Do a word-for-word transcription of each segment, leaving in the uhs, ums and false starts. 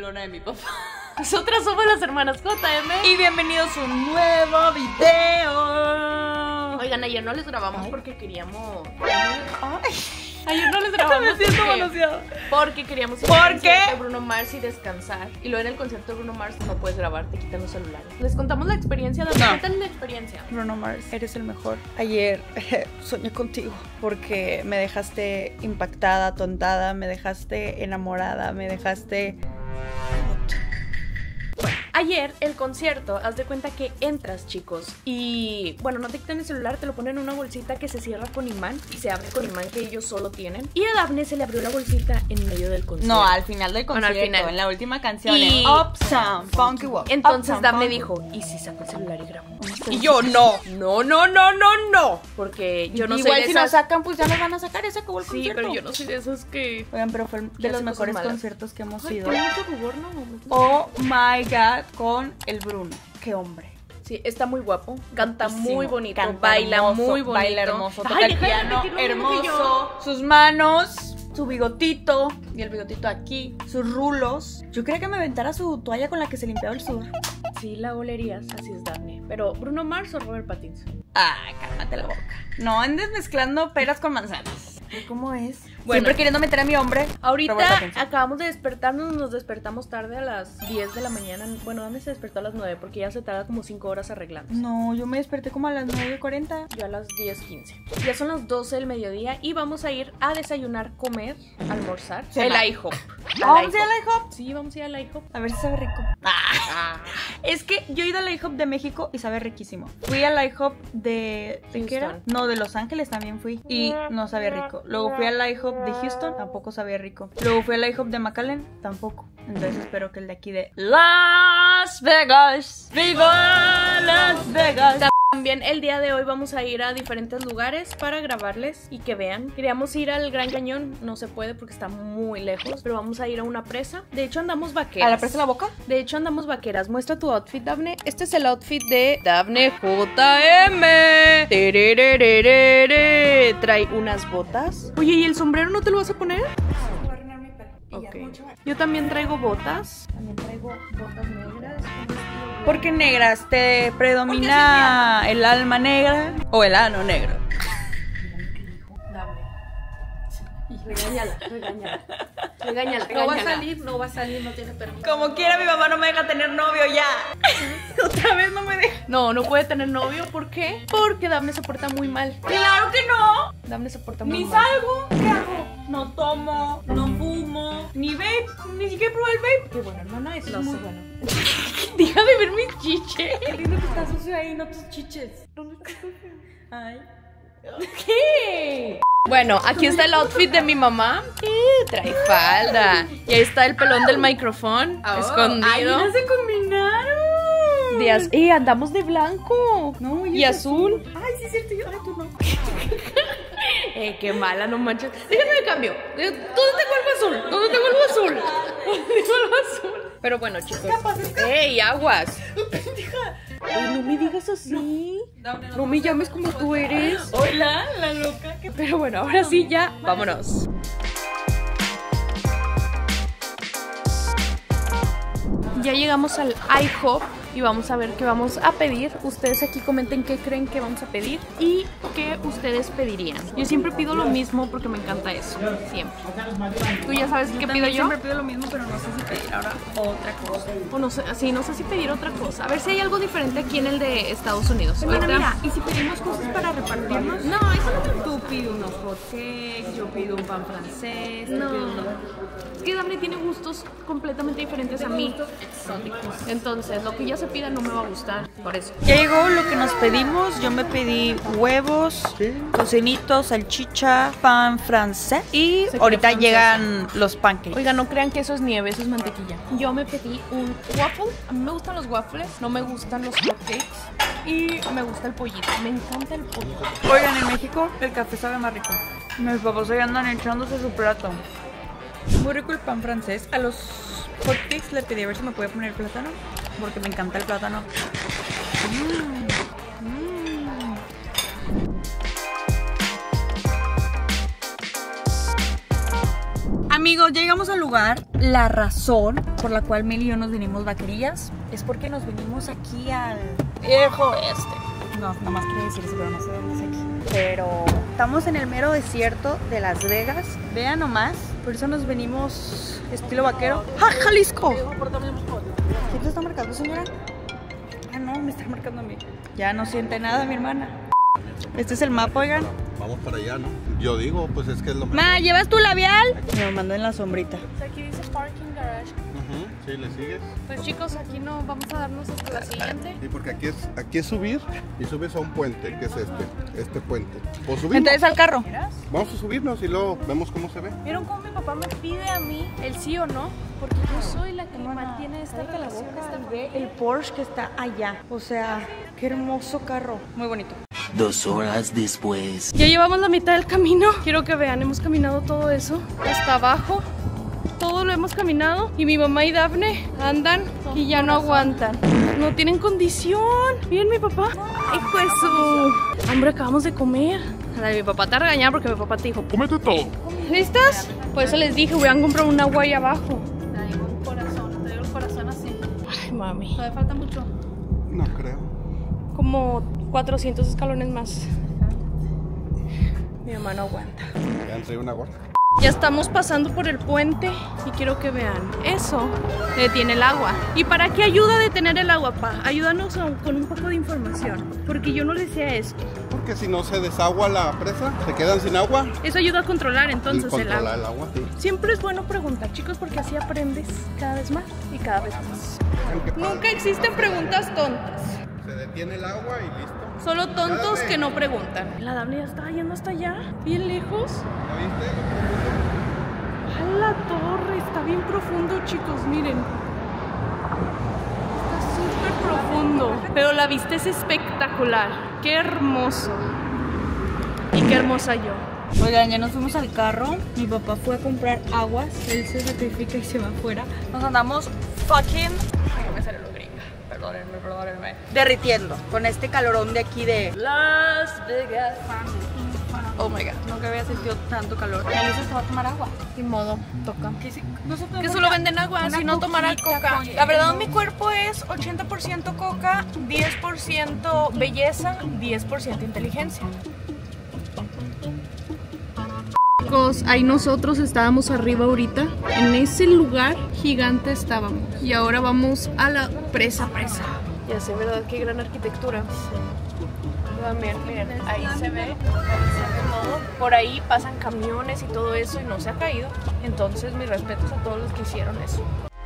pelona de mi papá. Nosotras somos las hermanas J M. Y bienvenidos a un nuevo video. Oigan, ayer no les grabamos Ay. porque queríamos... Ay. Ayer no les grabamos Me siento porque, manoseada. porque queríamos ir ¿Por al qué? concierto de Bruno Mars y descansar. Y luego en el concierto de Bruno Mars no puedes grabar, te quitan los celulares. Les contamos la experiencia, ¿de No. cuentan la experiencia? Bruno Mars, eres el mejor. Ayer soñé contigo porque me dejaste impactada, tontada, me dejaste enamorada, me dejaste... Ayer el concierto, haz de cuenta que entras, chicos, y bueno, no te quitan el celular, te lo ponen en una bolsita que se cierra con imán y se abre con imán que ellos solo tienen. Y a Dafne se le abrió la bolsita en medio del concierto. No, al final del concierto, Bueno, al final. en la última canción, Y- en Uptown, Funky Walk. Entonces Uptown, Dafne Funky dijo, ¿y si saco el celular y grabo? Y yo, no. No, no, no, no, no. Porque yo no Igual soy de si esas... nos sacan, pues ya nos van a sacar, ya se acabó el Sí, concierto. pero yo no soy de esas que... Oigan, pero fue de Que los hace mejores cosas malas. conciertos que hemos Ay, ido. tiene mucho rubor, ¿no? Oh my god, con el Bruno. Qué hombre. Sí, está muy guapo, canta Guapísimo. muy bonito, Canta baila hermoso, muy bonito. Baila hermoso, toca Ay, el deja de piano repetir lo mismo que hermoso. Sus manos, su bigotito y el bigotito aquí, sus rulos. Yo creía que me aventara su toalla con la que se limpiaba el sudor. Sí, la olerías, así es Dafne. Pero, ¿Bruno Mars o Robert Pattinson? Ay, cálmate la boca. No andes mezclando peras con manzanas. ¿Cómo es? Bueno. Siempre queriendo meter a mi hombre. Ahorita Robert Pattinson. acabamos de despertarnos, nos despertamos tarde a las diez de la mañana. Bueno, Dafne se despertó a las nueve porque ya se tarda como cinco horas arreglándose. No, yo me desperté como a las nueve cuarenta. Yo a las diez quince. Ya son las doce del mediodía y vamos a ir a desayunar, comer, almorzar. Cena. El IHOP. ¿Vamos a ir al IHOP? Sí, vamos a ir al IHOP. A ver si sabe rico. Ah. Es que yo he ido al IHOP de México y sabe riquísimo. Fui al IHOP de... ¿De qué era? Houston. No, de Los Ángeles también fui. Y no sabía rico. Luego fui al IHOP de Houston, tampoco sabía rico. Luego fui al IHOP de McAllen, tampoco. Entonces espero que el de aquí de Las Vegas. ¡Viva Las Vegas! También el día de hoy vamos a ir a diferentes lugares para grabarles y que vean. Queríamos ir al Gran Cañón, no se puede porque está muy lejos, pero vamos a ir a una presa. De hecho andamos vaqueras. ¿A la presa de la boca? De hecho andamos vaqueras. Muestra tu outfit, Dafne. Este es el outfit de Dafne J M. Tererererere. Trae unas botas. Oye, ¿y el sombrero no te lo vas a poner? Voy a arreglar mi pelo. Ok. Yo también traigo botas. También traigo botas negras. Porque negras, ¿te predomina el alma negra o el ano negro? Regáñala, regáñala. Regáñala, No va a regáñala. salir, no va a salir, no tiene permiso. Como quiera, mi mamá no me deja tener novio ya. Otra vez no me deja. No, no puede tener novio. ¿Por qué? Porque Dafne se porta muy mal. ¡Claro que no! Dafne se porta muy Ni mal. salgo. ¿Qué hago? No tomo, no fumo, ni vape, ni siquiera probé el vape. Qué bueno, hermana, eso No es muy sé. bueno. Deja de ver mis chiches. Qué lindo que está sucio ahí, no tus chiches. Ay. ¿Qué? Bueno, aquí está el outfit de mi mamá. Eh, trae falda. Y ahí está el pelón del micrófono Oh, escondido. Ay, no se combinaron. De az- eh, andamos de blanco. No, y azul. Ay, sí es cierto, yo, ay, tú no. Eh, qué mala, no manches. Déjame de cambio. Eh, ¿Dónde tengo algo azul? ¿Dónde tengo algo azul? ¿Dónde tengo algo azul? Pero bueno, chicos. ¡Ey, aguas! Ey, no me digas así. No me llames como tú eres. Hola, la loca. Que... Pero bueno, ahora sí ya, vámonos. Ya llegamos al IHOP y vamos a ver qué vamos a pedir. Ustedes aquí comenten qué creen que vamos a pedir y qué ustedes pedirían. Yo siempre pido lo mismo porque me encanta eso, siempre. ¿Tú ya sabes qué pido yo? Siempre pido lo mismo, pero no sé si pedir ahora otra cosa. O no sé, sí, no sé si pedir otra cosa. A ver si hay algo diferente aquí en el de Estados Unidos. Bueno, Ahorita- mira, ¿y si pedimos cosas para repartirnos? No, eso no me Tú pides unos hot cakes, yo pido un pan francés, tú No. pides unos... Es que Dafne tiene gustos completamente diferentes a mí. Entonces, lo que ella se pida no me va a gustar. Por eso. Ya llegó lo que nos pedimos. Yo me pedí huevos, tocinito, salchicha, pan francés y Se ahorita cree llegan los pancakes. Oiga, no crean que eso es nieve, eso es mantequilla. Yo me pedí un waffle. A mí me gustan los waffles, no me gustan los hotcakes. Y me gusta el pollito. Me encanta el pollito. Oigan, en México el café sabe más rico. Mis papás hoy andan echándose su plato. Muy rico el pan francés. A los hotcakes le pedí a ver si me puede poner plátano, porque me encanta el plátano. Mm, mm. A Amigos, llegamos al lugar. La razón por la cual Mel y yo nos venimos vaquerillas es porque nos venimos aquí al viejo oeste. No, nada más quería decir eso, pero no sé dónde es aquí. Pero estamos en el mero desierto de Las Vegas. Vean nomás, por eso nos venimos estilo vaquero. ¡Ja, Jalisco! ¿Quién te está marcando, señora? Ah, no, me está marcando a mí. Ya no siente nada, mi hermana. Este es el mapa, oigan. Vamos para allá, ¿no? Yo digo, pues es que es lo mejor. Ma, ¿llevas tu labial? Me lo mandó en la sombrita. Aquí dice parking garage. Uh-huh. Sí, ¿le sigues? Pues chicos, aquí no vamos a darnos hasta la siguiente. Sí, porque aquí es, aquí es subir y subes a un puente, que es este, este puente. O subimos. Entonces al carro. Vamos a subirnos y luego vemos cómo se ve. ¿Vieron cómo mi papá me pide a mí el sí o no? Porque yo soy la que mantiene esta relación, esta Ve el Porsche que está allá. O sea, qué hermoso carro. Muy bonito. Dos horas después. Ya llevamos la mitad del camino. Quiero que vean, hemos caminado todo eso hasta abajo. Todo lo hemos caminado y mi mamá y Dafne andan y ya no aguantan. No tienen condición. Miren mi papá. Hijo de su... Hombre, acabamos de comer. Ahora mi papá te regañaba porque mi papá te dijo, Cómete todo. ¿listas? Por eso les dije, voy a comprar un agua ahí abajo. Traigo un corazón, traigo el corazón así. Ay, mami. Todavía falta mucho. No creo. Como cuatrocientos escalones más. Mi mamá no aguanta. Ya entré una gorra. Ya estamos pasando por el puente y quiero que vean, eso detiene el agua. ¿Y para qué ayuda a detener el agua, pa? Ayúdanos a- con un poco de información, porque yo no decía esto. Porque si no se desagua la presa, se quedan sin agua. Eso ayuda a controlar entonces y el controlar agua. el agua. Sí. Siempre es bueno preguntar, chicos, porque así aprendes cada vez más y cada vez más. Vean qué padre. Nunca existen preguntas tontas, Se detiene el agua y listo. solo tontos Ya que ve. no preguntan. La Dafne ya está yendo hasta allá, bien lejos. ¿Ya viste? A la torre, está bien profundo, chicos, miren. Está súper profundo, pero la vista es espectacular. Qué hermoso. Y qué hermosa yo. Oigan, ya nos fuimos al carro. Mi papá fue a comprar aguas. Él se sacrifica y se va afuera. Nos andamos fucking... Ay, no me sale lo gringa. Perdónenme, perdónenme. Derritiendo con este calorón de aquí de Las Vegas. Oh my god, nunca había sentido tanto calor. Elisa se va a tomar agua. Ni modo, toca. Que, si- no se Que solo venden agua, Una si no tomará coquita coca. con La verdad, hielo. mi cuerpo es ochenta por ciento coca, diez por ciento belleza, diez por ciento inteligencia. Chicos, ahí nosotros estábamos arriba ahorita. En ese lugar gigante estábamos. Y ahora vamos a la presa presa. Ya sé, ¿verdad? Qué gran arquitectura. Miren, miren, ahí se ve, ahí se ve todo. Por ahí pasan camiones y todo eso y no se ha caído. Entonces, mis respetos a todos los que hicieron eso.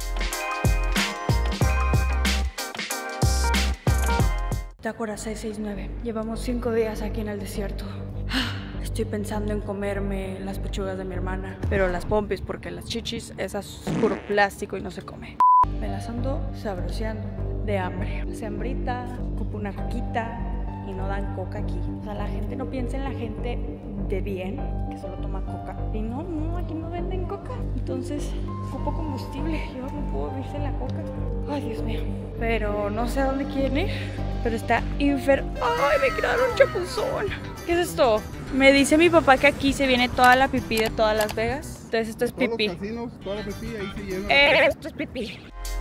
Bitácora seiscientos sesenta y nueve. Llevamos cinco días aquí en el desierto. Estoy pensando en comerme las pechugas de mi hermana, pero las pompis, porque las chichis, esas es puro plástico y no se come. Me las ando sabroseando de hambre. Hace hambrita, ocupo una coquita y no dan coca aquí. O sea, la gente no piensa en la gente de bien que solo toma coca. Y no, no, aquí no venden coca. Entonces, ocupo combustible. Yo no puedo vivir sin la coca. Ay, Dios mío. Pero no sé a dónde quieren ir. Pero está infer... ¡Ay, me quedaron chapuzón! ¿Qué es esto? Me dice mi papá que aquí se viene toda la pipí de todas Las Vegas. Entonces esto es Todos pipí. los casinos, toda la pipí, ahí se llena. Eh, esto es pipí.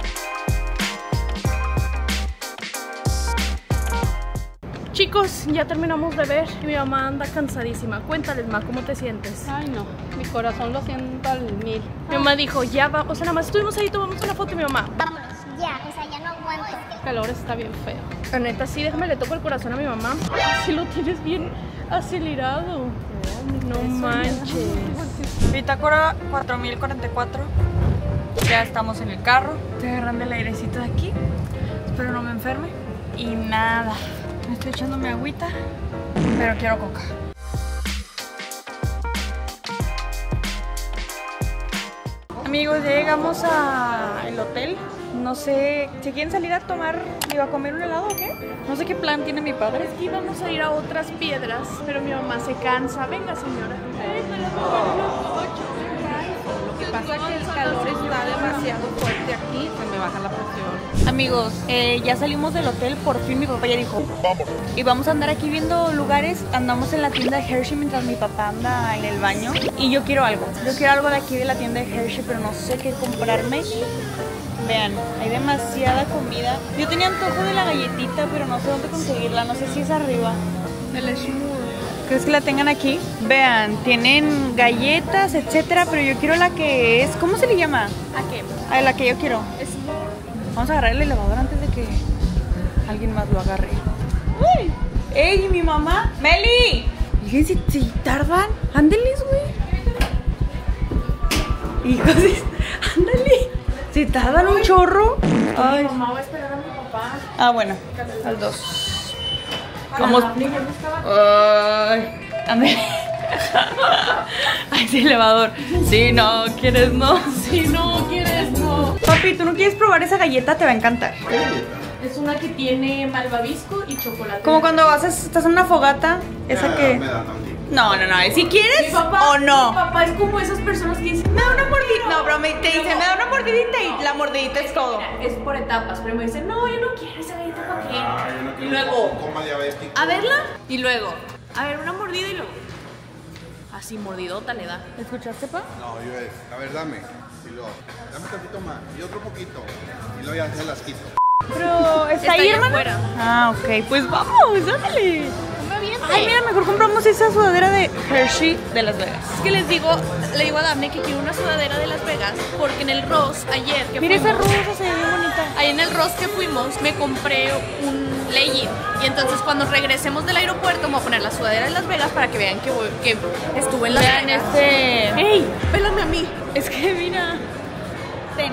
Chicos, ya terminamos de ver y mi mamá anda cansadísima. Cuéntales, ma, ¿cómo te sientes? Ay, no. Mi corazón lo siento al mil. Mi mamá dijo, ya va, o sea, nada más estuvimos ahí, tomamos una foto y mi mamá. Vámonos, ya, o sea, ya no aguanto. El calor está bien feo. La neta, sí, déjame le toco el corazón a mi mamá. Si lo tienes bien acelerado. No manches. Bitácora cuatro mil cuarenta y cuatro. Ya estamos en el carro. Estoy agarrando el airecito de aquí. Espero no me enferme. Y nada. Me estoy echando mi agüita. Pero quiero coca. Amigos, ya llegamos al hotel. No sé, ¿se quieren salir a tomar, digo, a comer un helado o qué? No sé qué plan tiene mi padre. Es que íbamos a ir a otras piedras, pero mi mamá se cansa. Venga, señora. Lo que pasa es que el calor está demasiado fuerte aquí, se me baja la presión. Amigos, eh, ya salimos del hotel, por fin mi papá ya dijo vamos. Y vamos a andar aquí viendo lugares. Andamos en la tienda de Hershey mientras mi papá anda en el baño. Y yo quiero algo, yo quiero algo de aquí de la tienda de Hershey, pero no sé qué comprarme. Vean, hay demasiada comida. Yo tenía antojo de la galletita, pero no sé dónde conseguirla, no sé si es arriba. El Schmur. ¿Crees que la tengan aquí? Vean, tienen galletas, etcétera, pero yo quiero la que es... ¿Cómo se le llama? ¿A qué? A la que yo quiero. Schmur. Vamos a agarrar el elevador antes de que alguien más lo agarre. ¡Uy! ¡Ey, mi mamá! ¡Meli! Fíjense, si, si tardan, ándeles, güey. Hijos, ándale. Si tardan un chorro. Ay. Mi mamá va a esperar a mi papá. Ah, bueno, al dos. Vamos. Ay, ándale. Ay, ese elevador. Si no quieres, no. Si no quieres, no. Papi, ¿tú no quieres probar esa galleta? Te va a encantar. Es una que tiene malvavisco y chocolate. Como cuando vas a- estás en una fogata, esa que... Me da también. No, no, no, si quieres Mi papá, o no. Mi papá es como esas personas que dicen, Me da una mordidita. No, pero me, te dice, me da una mordidita y la mordidita es todo. es por etapas, pero me dicen, no, yo no quiero esa galleta, ¿para qué? Ah, yo no Y quiero luego, un coma diabético. a verla, y luego, a ver, una mordida y luego. Así, mordidota le da. ¿Escuchaste, pa? No, yo es. A ver, dame. Y luego, dame un tantito más. Y otro poquito. Y luego ya se las quito. Pero, ¿está, Está ahí, ahí hermana? afuera. Ah, ok, pues vamos, ándale. No me avientes. Ay, mira, mejor compramos esa sudadera de Hershey de Las Vegas. Es que les digo, le digo a Daphne que quiero una sudadera de Las Vegas porque en el Ross ayer que Mira esa fuimos, rosa, se ve bien bonita. ahí en el Ross que fuimos me compré un legging y entonces cuando regresemos del aeropuerto me voy a poner la sudadera de Las Vegas para que vean que, voy- que estuve en Las Vean Vegas. este... ¡Ey! Pélame a mí. Es que mira... Ten.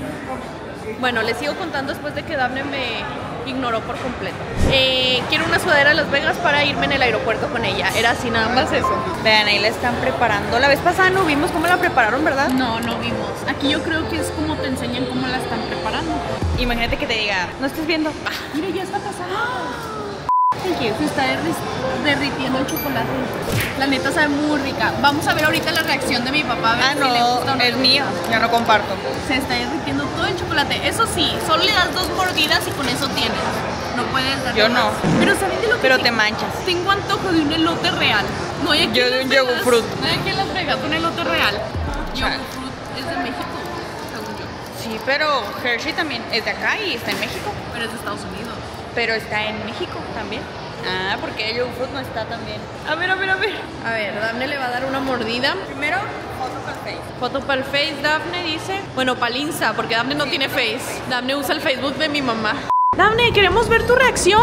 Bueno, les sigo contando después de que Daphne me ignoró por completo. Eh, quiero una sudadera de Las Vegas para irme en el aeropuerto con ella. Era así nada más eso. Vean, ahí la están preparando. La vez pasada no vimos cómo la prepararon, ¿verdad? No, no vimos. Aquí yo creo que es como te enseñan cómo la están preparando. Imagínate que te diga, no estés viendo. Ah, Mira, ya está pasando. thank you. Se está derri- derritiendo el chocolate. La neta sabe muy rica. Vamos a ver ahorita la reacción de mi papá. A ver Ah, si le gusta o no, no. es mío. Yo no comparto. Se está derritiendo todo el chocolate. Eso sí, solo le das dos mordidas y con eso tienes. No puedes darle Yo no. más. Pero ¿saben de lo que Pero sí? te manchas. Tengo antojo de un elote real. No hay aquí Yo en de Las un Vegas. yogur fruit. No hay aquí en Las Vegas un elote real. Chale. Yogur fruit es de México, según yo. Sí, pero Hershey también es de acá y está en México. Pero es de Estados Unidos. Pero está en México también. Ah, porque el yogur fruit no está también. A ver, a ver, a ver. A ver, Daphne le va a dar una mordida. Primero, foto para el face. Foto para el Face, Daphne dice. Bueno, para el Insta, porque Daphne no tiene Face. Daphne usa el Facebook de mi mamá. Daphne, queremos ver tu reacción.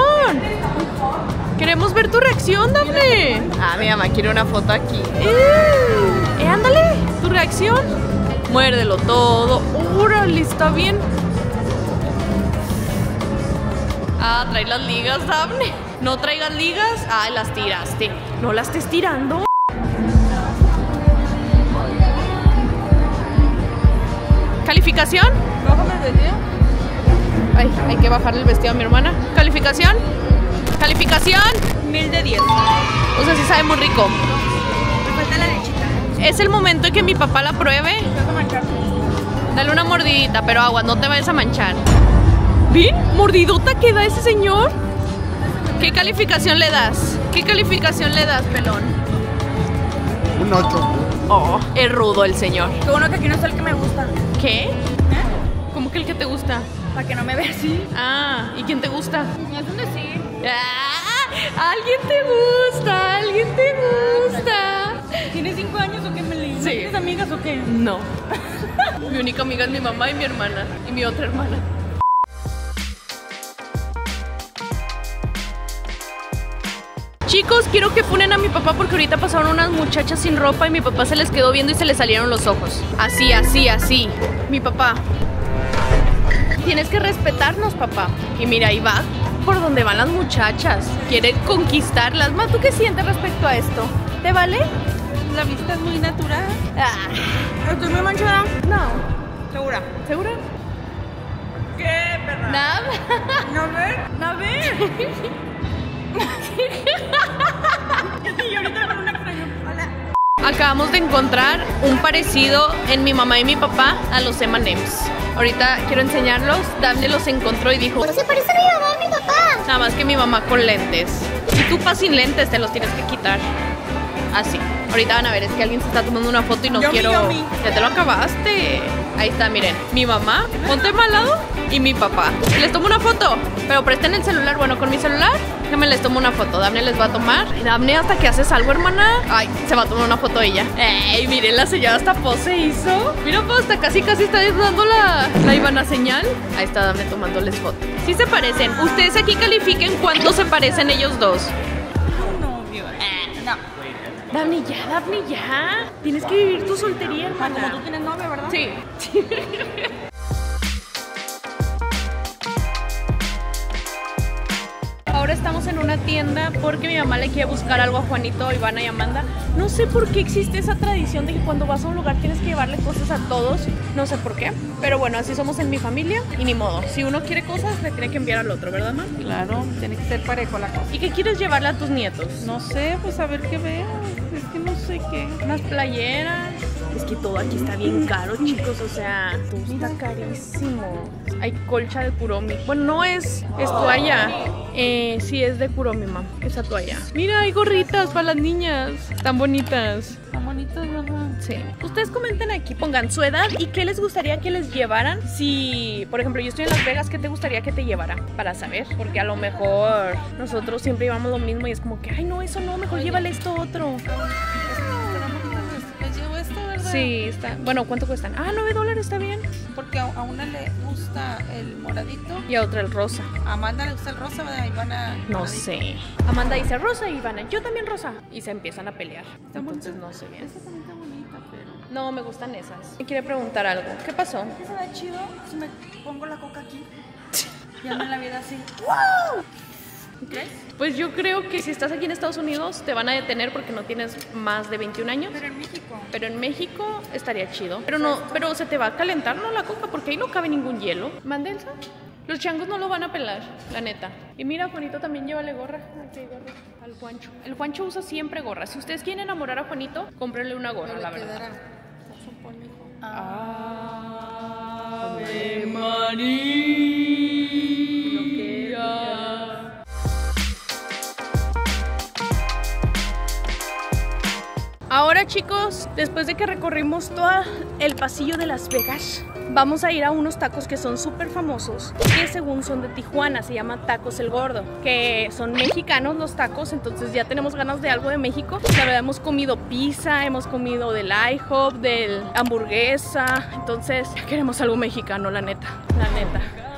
Queremos ver tu reacción, Daphne. Ah, mi mamá quiere una foto aquí. Eh, eh, ándale, tu reacción. Muérdelo todo. Órale, está bien. Ah, trae las ligas, Daphne. No traigas ligas. Ah, las tiraste. No las estés tirando. ¿Calificación? Bájame el vestido. Ay, hay que bajarle el vestido a mi hermana. ¿Calificación? ¿Calificación? Mil de diez. O sea, sí sabe muy rico. Me falta la lechita. Es el momento en que mi papá la pruebe. Te vas a manchar. Dale una mordidita, pero agua, no te vayas a manchar. ¿Ven? ¿Mordidota que da ese señor? ¿Qué calificación le das? ¿Qué calificación le das, pelón? Un ocho. Oh, es rudo el señor. Qué bueno que aquí no está el que me gusta. ¿Qué? ¿Cómo que el que te gusta? Para que no me vea así. Ah, ¿y quién te gusta? Es un decir. Ah, ¿alguien te gusta? ¿Alguien te gusta? ¿Tienes cinco años o qué, Meli? ¿No Sí. ¿Tienes amigas o qué? No. Mi única amiga es mi mamá y mi hermana. Y mi otra hermana. Chicos, quiero que funen a mi papá porque ahorita pasaron unas muchachas sin ropa y mi papá se les quedó viendo y se les salieron los ojos. Así, así, así. Mi papá. Tienes que respetarnos, papá. Y mira, ahí va por donde van las muchachas. Quiere conquistarlas. Ma, ¿tú qué sientes respecto a esto? ¿Te vale? La vista es muy natural. Ah, ¿Estoy muy manchada? no. Segura. ¿Segura? ¿Qué, perra? Nada. ¿No ver? ¿No ver? Y ahorita con una extraño. Hola. Acabamos de encontrar un parecido en mi mamá y mi papá a los eme and eme's. Ahorita quiero enseñarlos. Daphne los encontró y dijo: Pero se parece a mi mamá y mi papá. nada más que mi mamá con lentes. Si tú vas sin lentes, te los tienes que quitar. Así. Ahorita van a ver, es que alguien se está tomando una foto y no Yomi, quiero... yomi. Ya te lo acabaste. Ahí está, miren. Mi mamá, ponte mal lado, y mi papá. Les tomo una foto, pero presten el celular. Bueno, con mi celular, déjenme les tomo una foto. Daphne les va a tomar. Daphne, hasta que haces algo, hermana. Ay, se va a tomar una foto ella. Ey, miren, la señora hasta pose hizo. Mira, pues hasta casi casi está dando la, la Ivana señal. Ahí está Daphne tomándoles foto. Sí se parecen. Ustedes aquí califiquen cuánto se parecen ellos dos. Novio. Eh, no. Daphne, ya, Daphne, ya. Tienes que vivir tu soltería, hermana. Como tú tienes novio, ¿verdad? Sí. Ahora estamos en una tienda porque mi mamá le quiere buscar algo a Juanito, Ivana y Amanda. No sé por qué existe esa tradición de que cuando vas a un lugar tienes que llevarle cosas a todos. No sé por qué. Pero bueno, así somos en mi familia y ni modo. Si uno quiere cosas, le tiene que enviar al otro, ¿verdad, mamá? Claro, tiene que ser parejo la cosa. ¿Y qué quieres llevarle a tus nietos? No sé, pues a ver qué veo. Es que no sé qué. Unas playeras. Es que todo aquí está bien caro, chicos. O sea, todo está carísimo. Hay colcha de Kuromi. Bueno, no es, es toalla. Eh, sí, es de Kuromi, mamá. Esa toalla. Mira, hay gorritas para las niñas. Tan bonitas. Tan bonitas, ¿verdad? Sí. Ustedes comenten aquí, pongan su edad y qué les gustaría que les llevaran. Si, por ejemplo, yo estoy en Las Vegas, ¿qué te gustaría que te llevara? Para saber. Porque a lo mejor nosotros siempre llevamos lo mismo y es como que, ay, no, eso no, mejor llévale esto otro. Les llevo esto, ¿verdad? Sí, está. Bueno, ¿cuánto cuestan? Ah, nueve dólares, está bien. Porque a, a una le gusta el moradito. Y a otra el rosa. A Amanda le gusta el rosa, ¿verdad? Ivana. No moradito. sé. Amanda dice rosa y Ivana, yo también rosa. Y se empiezan a pelear. Entonces no sé bien. Esta también está bonita, pero. No, me gustan esas. Me quiere preguntar algo. ¿Qué pasó? ¿Qué se ve chido si me pongo la coca aquí? Y ando en la vida así. ¿Crees? Pues yo creo que si estás aquí en Estados Unidos te van a detener porque no tienes más de veintiún años. Pero en México. Pero en México estaría chido. Pero no, pero se te va a calentar, ¿no? La coca, porque ahí no cabe ningún hielo. Mándense. Los changos no lo van a pelar, la neta. Y mira, Juanito también llévale gorra. Aquí hay gorra. Al Juancho. El Juancho usa siempre gorra. Si ustedes quieren enamorar a Juanito, cómprenle una gorra, la verdad. Quedará. Supone, hijo. Ave María. Ahora, chicos, después de que recorrimos todo el pasillo de Las Vegas, vamos a ir a unos tacos que son súper famosos, que según son de Tijuana, se llaman Tacos El Gordo, que son mexicanos los tacos, entonces ya tenemos ganas de algo de México. La verdad, hemos comido pizza, hemos comido del IHOP, del hamburguesa, entonces ya queremos algo mexicano, la neta, la neta.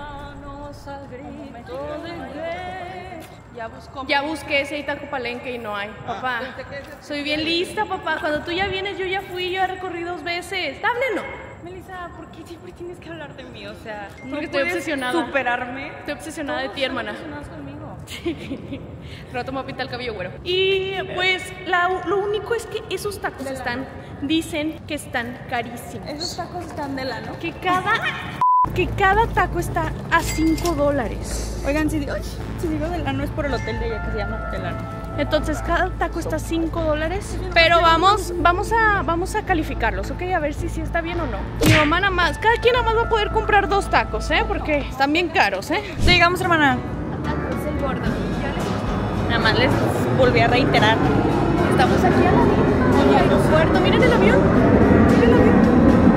Ya buscó. Ya busqué ese Taco Palenque y no hay. Papá, soy bien lista, papá. Cuando tú ya vienes, yo ya fui, yo ya recorrí dos veces. Dable no. Melissa, ¿por qué siempre tienes que hablar de mí? O sea, Porque ¿no estoy puedes obsesionada. superarme? Estoy obsesionada de ti, hermana. Obsesionados conmigo. Rato me voy a pintar el cabello güero. Y pues la- lo único es que esos tacos están, dicen que están carísimos. Esos tacos están de lano. Que cada, que cada taco está a cinco dólares. Oigan, si digo, si digo de lano es por el hotel de ella que se llama Delano. Entonces cada taco está cinco dólares. Pero vamos, vamos a, vamos a calificarlos, ¿ok? A ver si sí está bien o no. Mi mamá nada más, cada quien nada más va a poder comprar dos tacos, ¿eh? Porque están bien caros, ¿eh? Digamos, hermana. Tacos El Gordo. Nada más les volví a reiterar. Estamos aquí al el aeropuerto. Miren el avión. Miren el avión.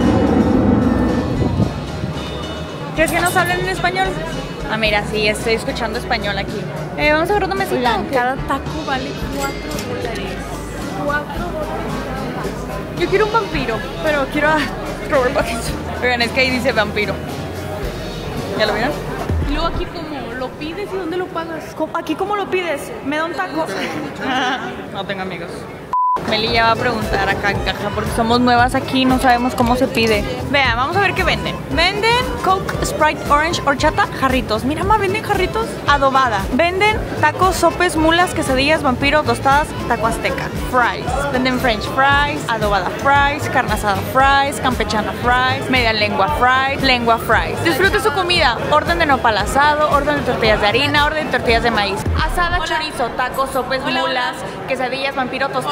¿Crees que nos hablan en español? Ah, mira, sí, estoy escuchando español aquí. Eh, vamos a ver una mesita. Oigan, ¿o qué? cada taco vale cuatro dólares. cuatro dólares. Yo quiero un vampiro, pero quiero a Robert Pattinson. Oigan, es que ahí dice vampiro. ¿Ya lo vieron? Y luego aquí como lo pides y dónde lo pagas. ¿Cómo- ¿Aquí cómo lo pides? ¿Me da un taco? No tengo amigos. Meli ya va a preguntar acá en caja porque somos nuevas aquí, no sabemos cómo se pide. Vean, vamos a ver qué venden. Venden Coke, Sprite, Orange, horchata, jarritos. Mira, ma, venden jarritos adobada. Venden tacos, sopes, mulas, quesadillas, vampiro, tostadas, taco azteca. Fries. Venden French fries, adobada fries, carne asada fries, campechana fries, media lengua fries, lengua fries. Disfrute su comida. Orden de nopal asado, orden de tortillas de harina, orden de tortillas de maíz. Asada, chorizo, tacos, sopes, mulas, quesadillas, vampiro, tostadas, taco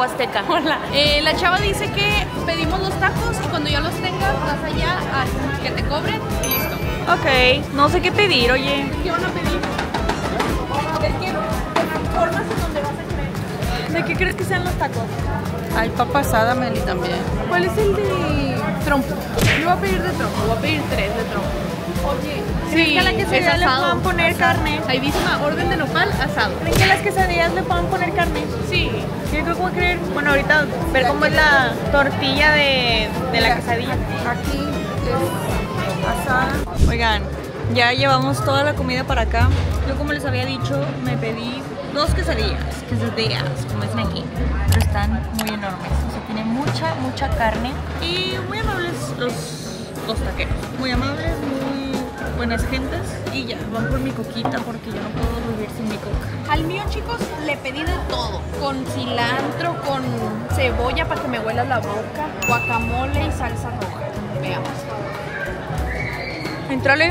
Azteca. Hola. Eh, la chava dice que pedimos los tacos y cuando ya los tengas vas allá a que te cobren y listo. Ok, no sé qué pedir, oye. ¿Qué van a pedir? Es que formas en donde vas a querer. ¿De qué crees que sean los tacos? Hay papa asada, Meli, también. ¿Cuál es el de trompo? Yo voy a pedir de trompo, voy a pedir tres de trompo. Oye, ¿Creen que a la quesadilla le puedan poner carne? Ahí dice una orden de nopal asado. ¿Creen que a las quesadillas le puedan poner carne? Sí. Yo creo que voy a querer, bueno, ahorita ver cómo es la tortilla de, de la quesadilla. Aquí es asada. Oigan, ya llevamos toda la comida para acá. Yo, como les había dicho, me pedí dos quesadillas, quesadillas, como dicen aquí, pero están muy enormes. O sea, tiene mucha, mucha carne y muy amables los, los taqueros. Muy amables, muy buenas gentes. Y ya, van por mi coquita porque yo no puedo vivir sin mi coca. Al mío, chicos, le pedí de todo. Con cilantro, con cebolla para que me huela la boca, guacamole y salsa roja. Veamos. Entrale.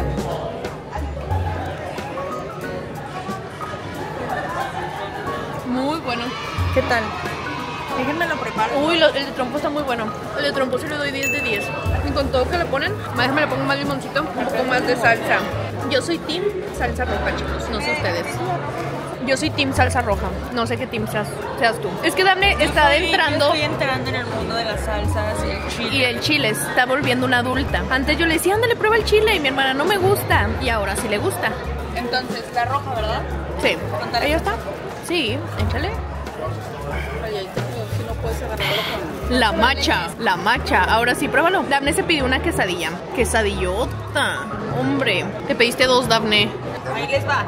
Muy bueno. ¿Qué tal? Déjenme lo preparo. Uy, lo, el de trompo está muy bueno. El de trompo se le doy diez de diez. Y con todo que le ponen, déjame le pongo más limoncito, un poco más de salsa. Yo soy team salsa roja, chicos, no sé ustedes. Yo soy team salsa roja, no sé qué team seas, seas tú. Es que Dafne está Yo estoy- entrando Yo estoy entrando en el mundo de las salsas y el chile. y el chile se está volviendo una adulta. Antes yo le decía, ándale, prueba el chile, y mi hermana no me gusta. Y ahora sí le gusta. Entonces, la roja, ¿verdad? Sí. Con ¿Ahí está? Sí, échale. La macha, la macha. Ahora sí, pruébalo. Dafne se pidió una quesadilla. Quesadillota. Hombre, te pediste dos, Dafne. Ahí les va.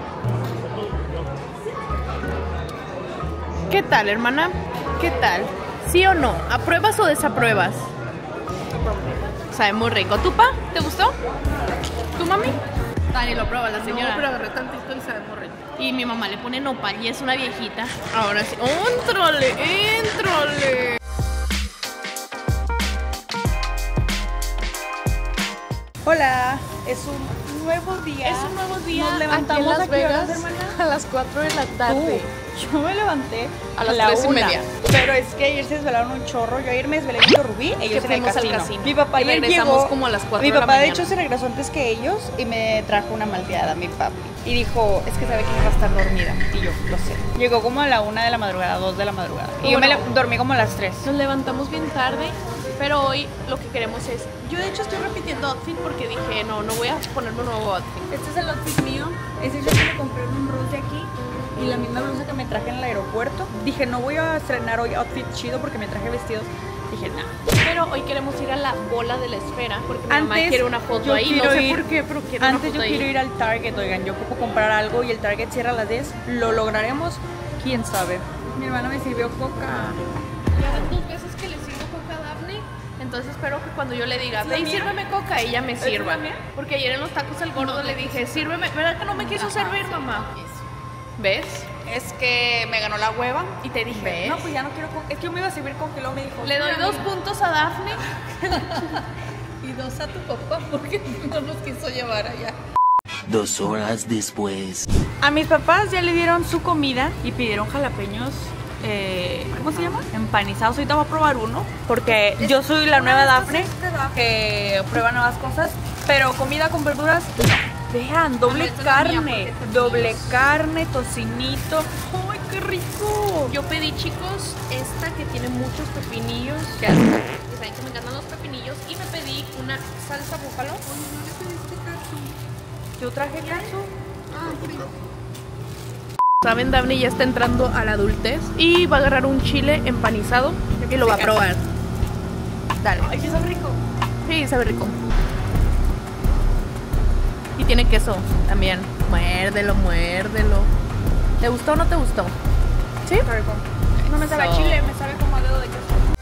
¿Qué tal, hermana? ¿Qué tal? ¿Sí o no? ¿Apruebas o desapruebas? Sabe muy rico. ¿Tú, pa? ¿Te gustó? ¿Tú, mami? Dani lo prueba la señora. No, pero agarré tantito y sabe muy rico. Y mi mamá le pone nopal y es una viejita. Ahora sí. ¡Éntrale! ¡Éntrale! Hola, es un nuevo día. Es un nuevo día. Nos aquí en levantamos Las ¿a qué horas, Vegas hermana? a las cuatro de la tarde. Tú, yo me levanté A las la tres y una, media. Pero es que ayer se desvelaron un chorro. Yo ayer me desvelé viendo Rubí, ellos en el fuimos al casino. casino. Mi papá Y ayer regresamos llegó, como a las cuatro Mi de la papá de mañana. hecho se regresó antes que ellos y me trajo una malteada, mi papi. Y dijo, es que sabe que iba a estar dormida. Y yo, lo sé. Llegó como a la una de la madrugada, dos de la madrugada. Y yo me Bueno. le- dormí como a las tres. Nos levantamos bien tarde, pero hoy lo que queremos es... Yo de hecho estoy repitiendo outfit porque dije, no, no voy a ponerme un nuevo outfit. Este es el outfit mío. Ese yo me compré en un Rose de aquí. Y la misma blusa que me traje en el aeropuerto. Dije, no voy a estrenar hoy outfit chido porque me traje vestidos. Dije, nada. Pero hoy queremos ir a la bola de la esfera porque mi mamá Antes quiere una foto yo ahí. No quiero sé ir- por qué, pero quiero Antes una yo foto quiero ahí. ir al Target, oigan, yo ocupo comprar algo y el Target cierra a las diez. ¿Lo lograremos? ¿Quién sabe? Mi hermana me sirvió coca. Ya van dos veces que le sirvo coca a Dafne. Entonces espero que cuando yo le diga, ¿Es la hey, mía? sírveme coca, ella me la sirva. mía? Porque ayer en los tacos al gordo le dije, sírveme. ¿Verdad que no me quiso servir, mamá? ¿Ves? Es que me ganó la hueva. Y te dije, ¿Ves? no, No, pues ya no quiero coca. Es que yo me iba a servir coca y luego me dijo. le doy dos puntos a Dafne. Y dos a tu papá porque no nos quiso llevar allá. Dos horas después. A mis papás ya le dieron su comida y pidieron jalapeños. Eh, ¿Cómo se llama? Empanizados. Ahorita voy a probar uno. Porque yo soy la nueva Dafne que prueba nuevas cosas. Pero comida con verduras, no. Vean, doble carne. Doble carne, tocinito. ¡Ay, qué rico! Yo pedí, chicos, esta que tiene muchos pepinillos. Que saben que me encantan los pepinillos. Y me pedí una salsa búfalo. Yo traje cacho. Saben, Dafne ya está entrando a la adultez y va a agarrar un chile empanizado y lo va a probar. Dale. Ay, sí sabe rico. Sí, sabe rico. Y tiene queso también. Muérdelo, muérdelo. ¿Te gustó o no te gustó? ¿Sí? Está rico. No me sabe a So- chile, me sabe como a dedo de queso.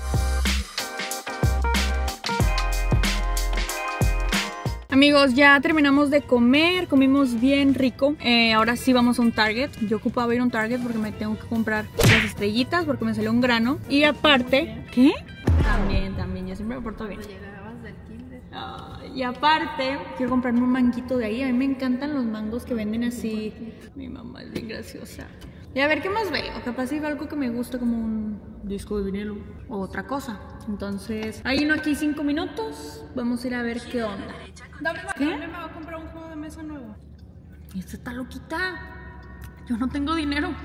Amigos, ya terminamos de comer, comimos bien rico. Eh, ahora sí vamos a un Target. Yo ocupaba ir a un Target porque me tengo que comprar las estrellitas porque me salió un grano. Y aparte, ¿qué? También, también, yo siempre me porto bien. Ah, y aparte, quiero comprarme un manguito de ahí. A mí me encantan los mangos que venden así. Mi mamá es bien graciosa. Y a ver qué más veo. Capaz si veo algo que me gusta, como un disco de vinilo o otra cosa. Entonces, ahí no aquí cinco minutos. Vamos a ir a ver qué onda. Dame, ¿Qué? Dame, me va a comprar un juego de mesa nuevo. Y esta está loquita. Yo no tengo dinero.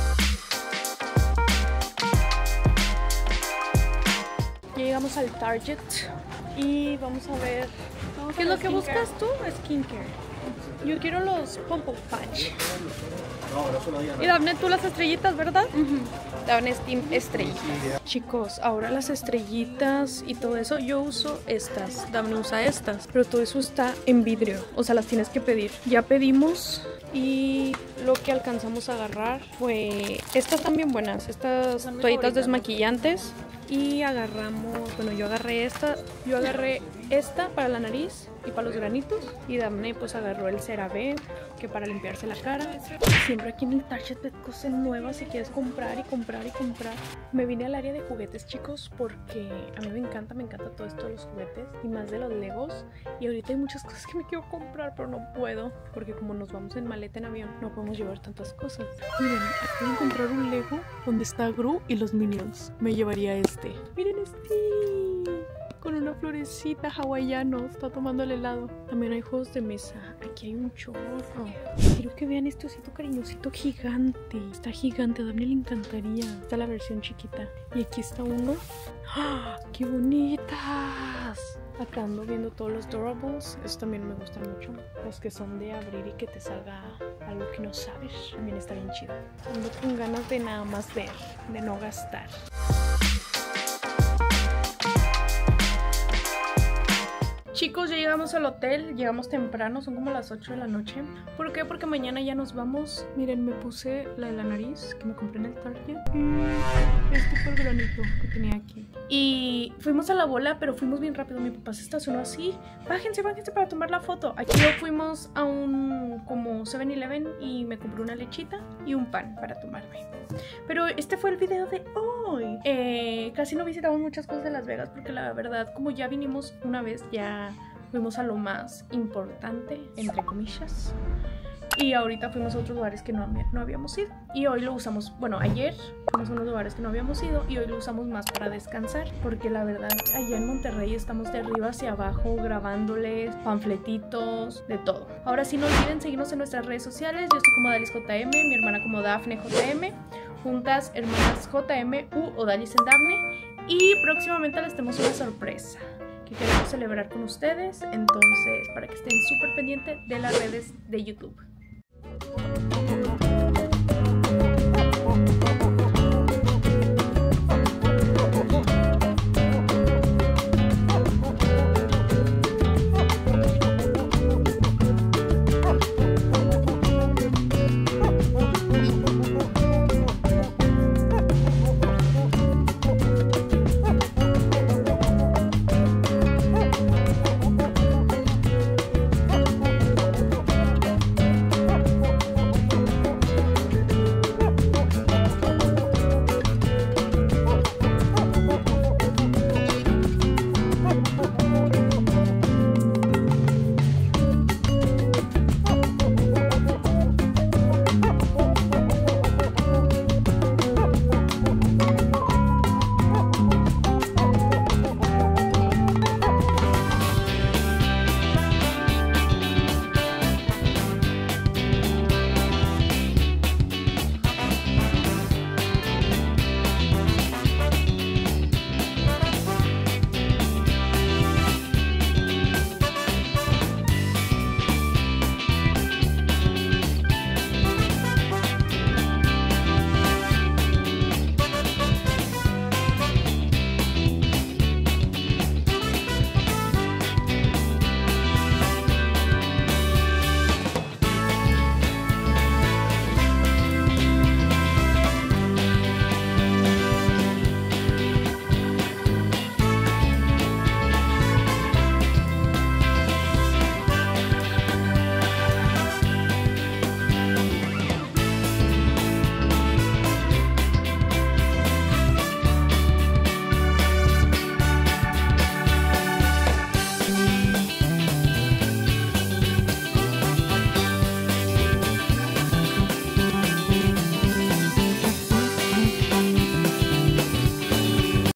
Ya llegamos al Target y vamos a ver qué es lo que buscas tú. Skincare. Yo quiero los Pumple Patch. Y Daphne, tú las estrellitas, ¿verdad? Uh-huh. Daphne es Team Estrellita. Chicos, ahora las estrellitas y todo eso, yo uso estas. Daphne usa estas, pero todo eso está en vidrio. O sea, las tienes que pedir. Ya pedimos y lo que alcanzamos a agarrar fue... Estas están bien buenas, estas toallitas desmaquillantes. Y agarramos, bueno, yo agarré esta, yo agarré esta para la nariz y para los granitos. Y Daphne pues agarró el CeraVe, que para limpiarse la cara. Siempre aquí en el Target ves cosas nuevas si quieres comprar y comprar y comprar. Me vine al área de juguetes, chicos, porque a mí me encanta, me encanta todo esto de los juguetes y más de los Legos. Y ahorita hay muchas cosas que me quiero comprar, pero no puedo, porque como nos vamos en maleta en avión, no podemos llevar tantas cosas. Miren, acabo de encontrar un Lego donde está Gru y los Minions. Me llevaría este. Miren este, con una florecita hawaiano, está tomando el helado. También hay juegos de mesa. Aquí hay un chorro. Quiero que vean este osito cariñosito gigante. Está gigante, a Daphne le encantaría. Está la versión chiquita. Y aquí está uno. ¡Ah! ¡Qué bonitas! Acá ando viendo todos los Durables. Estos también me gustan mucho. Los que son de abrir y que te salga algo que no sabes. También está bien chido. Ando con ganas de nada más ver, de no gastar. Chicos, ya llegamos al hotel, llegamos temprano, son como las ocho de la noche. ¿Por qué? Porque mañana ya nos vamos. Miren, me puse la de la nariz que me compré en el Target y este fue el granito que tenía aquí. Y fuimos a la bola, pero fuimos bien rápido. Mi papá se estacionó así. Bájense, bájense para tomar la foto. Aquí fuimos a un como seven eleven y me compré una lechita y un pan para tomarme. Pero este fue el video de hoy. Eh, casi no visitamos muchas cosas de Las Vegas porque la verdad, como ya vinimos una vez, ya fuimos a lo más importante, entre comillas. Y ahorita fuimos a otros lugares que no, no habíamos ido. Y hoy lo usamos, bueno, ayer fuimos a unos lugares que no habíamos ido y hoy lo usamos más para descansar. Porque la verdad, allá en Monterrey estamos de arriba hacia abajo grabándoles panfletitos, de todo. Ahora sí, no olviden seguirnos en nuestras redes sociales. Yo estoy como Dalis J M, mi hermana como Daphne J M. Juntas, hermanas J M U o Dalis en Daphne. Y próximamente les tenemos una sorpresa que queremos celebrar con ustedes. Entonces, para que estén súper pendientes de las redes de YouTube.